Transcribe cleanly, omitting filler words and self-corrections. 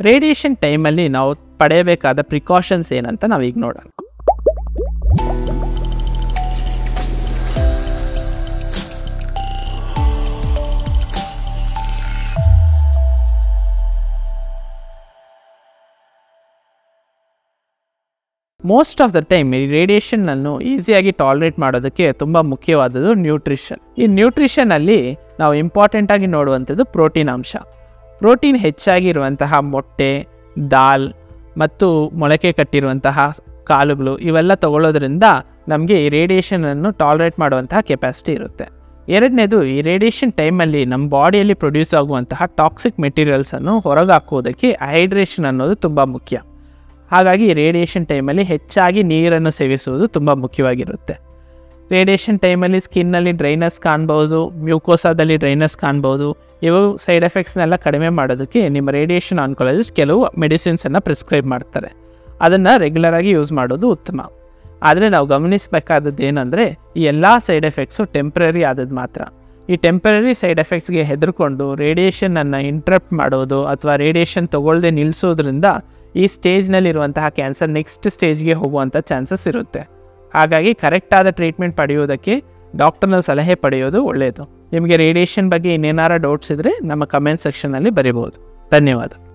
Radiation ಟೈಮಲ್ಲಿ ನಾವು ಪಡೆಯಬೇಕಾದ ಪ್ರಿಕಾಷನ್ಸ್ ಏನಂತ ನಾವೀಗ ನೋಡೋಣ. ಮೋಸ್ಟ್ ಆಫ್ ದ ಟೈಮ್ ಈ ರೇಡಿಯೇಷನನ್ನು ಈಸಿಯಾಗಿ ಟಾಲರೇಟ್ ಮಾಡೋದಕ್ಕೆ ತುಂಬ ಮುಖ್ಯವಾದದ್ದು ನ್ಯೂಟ್ರಿಷನ್. ಈ ನ್ಯೂಟ್ರಿಷನಲ್ಲಿ ನಾವು ಇಂಪಾರ್ಟೆಂಟಾಗಿ ನೋಡುವಂಥದ್ದು ಪ್ರೋಟೀನ್ ಅಂಶ. ಪ್ರೋಟೀನ್ ಹೆಚ್ಚಾಗಿರುವಂತಹ ಮೊಟ್ಟೆ, ದಾಲ್ ಮತ್ತು ಮೊಳಕೆ ಕಟ್ಟಿರುವಂತಹ ಕಾಳುಗಳು ಇವೆಲ್ಲ ತಗೊಳ್ಳೋದ್ರಿಂದ ನಮಗೆ ಈ ರೇಡಿಯೇಷನನ್ನು ಟಾಲರೇಟ್ ಮಾಡುವಂತಹ ಕೆಪಾಸಿಟಿ ಇರುತ್ತೆ. ಎರಡನೇದು, ಈ ರೇಡಿಯೇಷನ್ ಟೈಮಲ್ಲಿ ನಮ್ಮ ಬಾಡಿಯಲ್ಲಿ ಪ್ರೊಡ್ಯೂಸ್ ಆಗುವಂತಹ ಟಾಕ್ಸಿಕ್ ಮೆಟೀರಿಯಲ್ಸನ್ನು ಹೊರಗೆ ಹಾಕುವುದಕ್ಕೆ ಹೈಡ್ರೇಷನ್ ಅನ್ನೋದು ತುಂಬ ಮುಖ್ಯ. ಹಾಗಾಗಿ ರೇಡಿಯೇಷನ್ ಟೈಮಲ್ಲಿ ಹೆಚ್ಚಾಗಿ ನೀರನ್ನು ಸೇವಿಸುವುದು ತುಂಬ ಮುಖ್ಯವಾಗಿರುತ್ತೆ. ರೇಡಿಯೇಷನ್ ಟೈಮಲ್ಲಿ ಸ್ಕಿನ್ನಲ್ಲಿ ಡ್ರೈನೆಸ್ ಕಾಣ್ಬೋದು, ಮ್ಯೂಕೋಸಾದಲ್ಲಿ ಡ್ರೈನೆಸ್ ಕಾಣ್ಬೋದು. ಇವು ಸೈಡ್ ಎಫೆಕ್ಟ್ಸ್ನೆಲ್ಲ ಕಡಿಮೆ ಮಾಡೋದಕ್ಕೆ ನಿಮ್ಮ ರೇಡಿಯೇಷನ್ ಆನ್ಕಾಲಜಿಸ್ಟ್ ಕೆಲವು ಮೆಡಿಸಿನ್ಸನ್ನು ಪ್ರಿಸ್ಕ್ರೈಬ್ ಮಾಡ್ತಾರೆ. ಅದನ್ನು ರೆಗ್ಯುಲರಾಗಿ ಯೂಸ್ ಮಾಡೋದು ಉತ್ತಮ. ಆದರೆ ನಾವು ಗಮನಿಸಬೇಕಾದದ್ದು ಏನಂದರೆ, ಈ ಎಲ್ಲ ಸೈಡ್ ಎಫೆಕ್ಟ್ಸು ಟೆಂಪ್ರರಿ ಆದದ್ದು ಮಾತ್ರ. ಈ ಟೆಂಪ್ರರಿ ಸೈಡ್ ಎಫೆಕ್ಟ್ಸ್ಗೆ ಹೆದರ್ಕೊಂಡು ರೇಡಿಯೇಷನನ್ನು ಇಂಟ್ರಪ್ಟ್ ಮಾಡೋದು ಅಥವಾ ರೇಡಿಯೇಷನ್ ತೊಗೊಳ್ಳದೆ ನಿಲ್ಲಿಸೋದ್ರಿಂದ ಈ ಸ್ಟೇಜ್ನಲ್ಲಿರುವಂತಹ ಕ್ಯಾನ್ಸರ್ ನೆಕ್ಸ್ಟ್ ಸ್ಟೇಜ್ಗೆ ಹೋಗುವಂಥ ಚಾನ್ಸಸ್ ಇರುತ್ತೆ. ಹಾಗಾಗಿ ಕರೆಕ್ಟಾದ ಟ್ರೀಟ್ಮೆಂಟ್ ಪಡೆಯೋದಕ್ಕೆ ಡಾಕ್ಟರ್ನ ಸಲಹೆ ಪಡೆಯೋದು ಒಳ್ಳೆಯದು. ನಿಮಗೆ ರೇಡಿಯೇಷನ್ ಬಗ್ಗೆ ಇನ್ನೇನಾರ ಡೌಟ್ಸ್ ಇದ್ದರೆ ನಮ್ಮ ಕಮೆಂಟ್ ಸೆಕ್ಷನಲ್ಲಿ ಬರೀಬೋದು. ಧನ್ಯವಾದ.